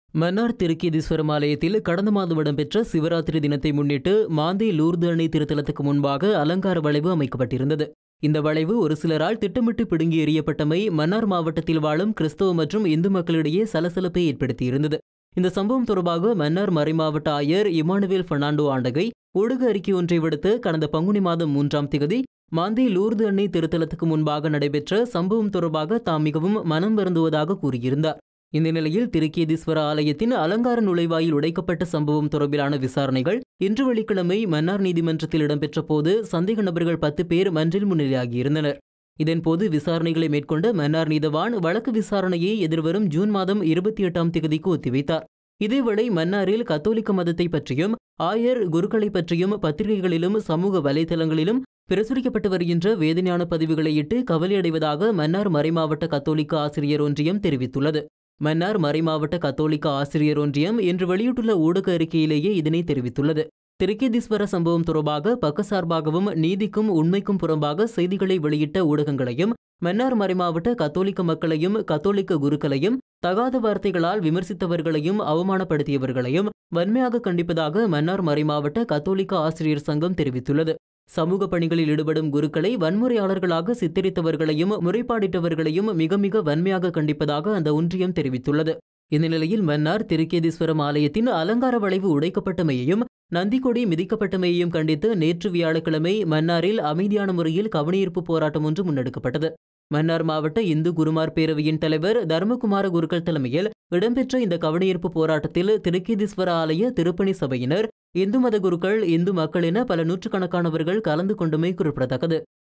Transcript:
மன்னார் திருக்கேதீஸ்வரம் ஆலயத்தில் கடந்த மாதம் இடம்பெற்ற சிவராத்திரி தினத்தை முன்னிட்டு மாந்தை லூர்து அணை திருத்தலத்துக்கு முன்பாக அலங்கார வளைவு அமைக்கப்பட்டிருந்தது. இந்த வளைவு ஒரு சிலரால் திட்டமிட்டு பிடுங்கி எறியப்பட்டமை மன்னார் மாவட்டத்தில் வாழும் கிறிஸ்தவ மற்றும் இந்து மக்களிடையே சலசலப்பை ஏற்படுத்தியிருந்தது. இந்த சம்பவம் தொடர்பாக மன்னார் மறைமாவட்ட ஆயர் இமானுவேல் பெர்னாண்டோ ஆண்டகை ஊடக அறிக்கை ஒன்றை விடுத்து கடந்த பங்குனி மாதம் 3ஆம் திகதி மாந்தை லூர்து அணை திருத்தலத்துக்கு முன்பாக நடைபெற்ற சம்பவம் தொடர்பாக தாம் மிகவும் மனம் வருந்துவதாக கூறியிருந்தார். இந்த நிலையில் திருக்கேதீஸ்வர ஆலயத்தின் அலங்கார நுழைவாயில் உடைக்கப்பட்ட சம்பவம் தொடர்பிலான விசாரணைகள் இன்று வெள்ளிக்கிழமை மன்னார் நீதிமன்றத்தில் இடம்பெற்ற போது சந்தேக நபர்கள் 10 பேர் மன்றில் முன்னிலையாகியிருந்தனர். இதன்போது விசாரணைகளை மேற்கொண்ட மன்னார் நீதவான் வழக்கு விசாரணையை எதிர்வரும் ஜூன் மாதம் 28ஆம் தேதிக்கு ஒத்திவைத்தார். இதேவேளை மன்னாரில் கத்தோலிக்க மதத்தை பற்றியும் ஆயர் குருக்களை பற்றியும் பத்திரிகைகளிலும் சமூக வலைதளங்களிலும் பிரசுரிக்கப்பட்டு வருகின்ற வேதனையான பதிவுகளை இட்டு கவலையடைவதாக மன்னார் மறைமாவட்ட கத்தோலிக்க ஆசிரியர் ஒன்றியம் தெரிவித்துள்ளது. மன்னார் மறைமாவட்ட கத்தோலிக்க ஆசிரியர் ஒன்றியம் இன்று வெளியிட்டுள்ள ஊடக அறிக்கையிலேயே இதனை தெரிவித்துள்ளது. திருக்கேதீஸ்வர சம்பவம் தொடர்பாக பக்கசார்பாகவும் நீதிக்கும் உண்மைக்கும் புறம்பாக செய்திகளை வெளியிட்ட ஊடகங்களையும் மன்னார் மறைமாவட்ட கத்தோலிக்க மக்களையும் கத்தோலிக்க குருக்களையும் தகாத வார்த்தைகளால் விமர்சித்தவர்களையும் அவமானப்படுத்தியவர்களையும் வன்மையாக கண்டிப்பதாக மன்னார் மறைமாவட்ட கத்தோலிக்க ஆசிரியர் சங்கம் தெரிவித்துள்ளது. சமூக பணிகளில் ஈடுபடும் குருக்களை வன்முறையாளர்களாக சித்தரித்தவர்களையும் முறைப்பாடிட்டவர்களையும் மிக மிக வன்மையாக கண்டிப்பதாக அந்த ஒன்றியம் தெரிவித்துள்ளது. இந்த நிலையில் மன்னார் திருக்கேதீஸ்வரம் ஆலயத்தின் அலங்கார வளைவு உடைக்கப்பட்டமையையும் நந்திக்கொடி மிதிக்கப்பட்டமையையும் கண்டித்து நேற்று வியாழக்கிழமை மன்னாரில் அமைதியான முறையில் கவனஈர்ப்பு போராட்டம் ஒன்று முன்னெடுக்கப்பட்டது. மன்னார் மாவட்ட இந்து குருமார் பேரவையின் தலைவர் தர்மகுமார குருக்கள் தலைமையில் இடம்பெற்ற இந்த கவனஈர்ப்பு போராட்டத்தில் திருக்கேதீஸ்வர ஆலய திருப்பணி சபையினர், இந்து மத குருக்கள், இந்து மக்கள் என பல நூற்றுக்கணக்கானவர்கள் கலந்து கொண்டமை குறிப்பிடத்தக்கது.